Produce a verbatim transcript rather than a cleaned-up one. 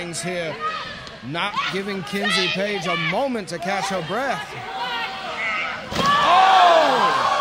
things here. Not giving Kenzie Paige a moment to catch her breath.